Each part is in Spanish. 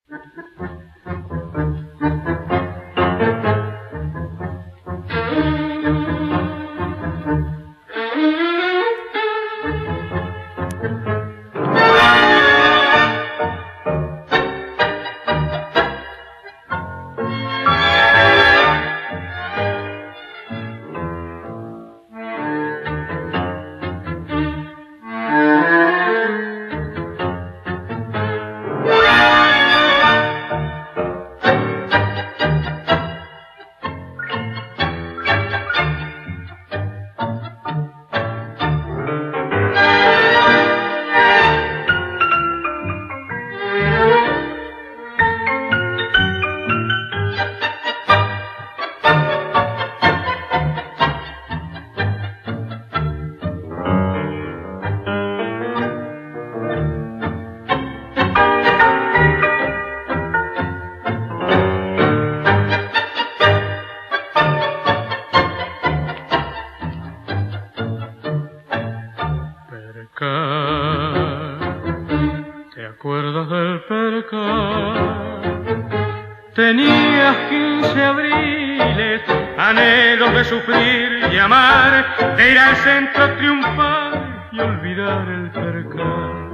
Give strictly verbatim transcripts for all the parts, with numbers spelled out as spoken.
¿Te acuerdas del percal? Tenías quince abriles, anhelos de sufrir y amar, de ir al centro a triunfar y olvidar el percal.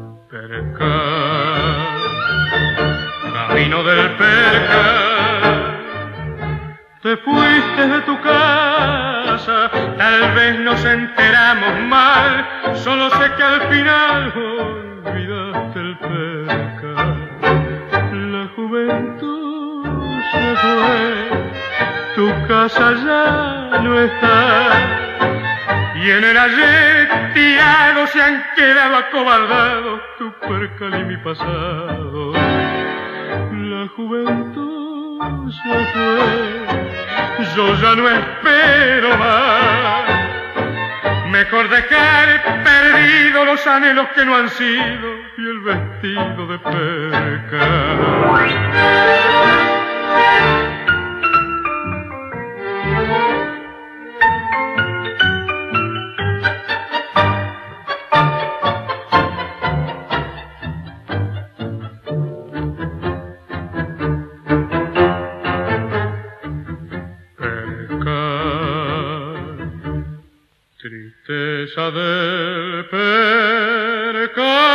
Percal, camino del percal, te fuiste de tu casa, tal vez nos enteramos mal, solo sé que al final olvidaste el percal. La juventud se fue, tu casa ya no está, y en el ayer tirado se han quedado acobardados tu percal y mi pasado. La juventud se fue, yo ya no espero más. Mejor dejar perdidos los anhelos que no han sido y el vestido de percal. Tristeza del percal.